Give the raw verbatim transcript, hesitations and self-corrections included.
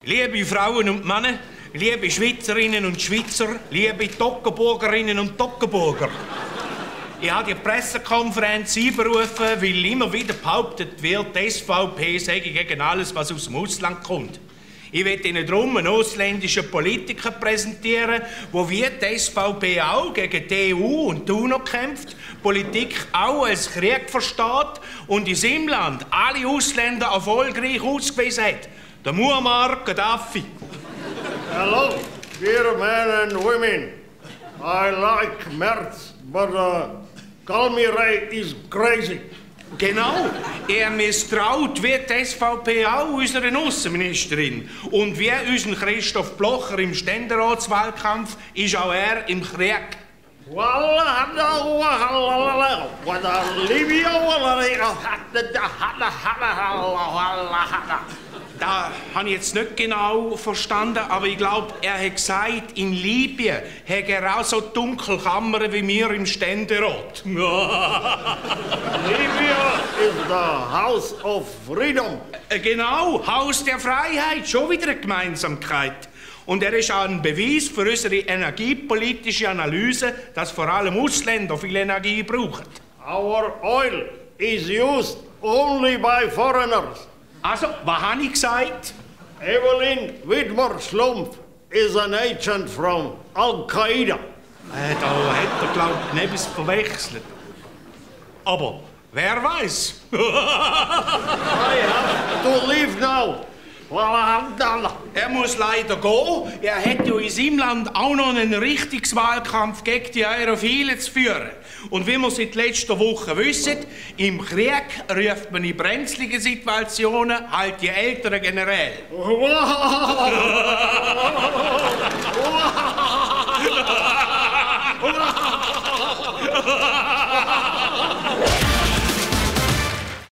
Liebe Frauen und Männer, liebe Schweizerinnen und Schweizer, liebe Toggenburgerinnen und Toggenburger. Ich habe die Pressekonferenz einberufen, weil immer wieder behauptet wird, die S V P sei gegen alles, was aus dem Ausland kommt. Ich will Ihnen darum einen ausländischen Politiker präsentieren, der wie die S V P auch gegen die E U und die UNO kämpft, Politik auch als Krieg versteht und in seinem Land alle Ausländer erfolgreich ausgewiesen hat. Der Muammar Gaddafi. Hello, dear men and women. I like Merz, but uh, Kalmirei is crazy. Genau, er misstraut wie die S V P auch unserer Außenministerin. Und wie unser Christoph Blocher im Ständeratswahlkampf ist auch er im Krieg. Da habe ich jetzt nicht genau verstanden, aber ich glaube, er hat gesagt, in Libyen hat er auch so dunkle Kammern wie wir im Ständerat. Libya is the House of Freedom. Genau, Haus der Freiheit, schon wieder eine Gemeinsamkeit. Und er ist auch ein Beweis für unsere energiepolitische Analyse, dass vor allem Ausländer viel Energie brauchen. Our oil is used only by foreigners. Also, was habe ich gesagt? Evelyn Widmer-Schlumpf is an agent from Al-Qaida. Äh, da hat er, glaube ich, etwas verwechselt. Aber wer weiß? I have to leave now. Er muss leider gehen. Er hat ja in seinem Land auch noch einen Richtungswahlkampf gegen die Aerophilen zu führen. Und wie wir seit letzter Woche wissen, im Krieg ruft man in brenzligen Situationen halt die älteren Generäle.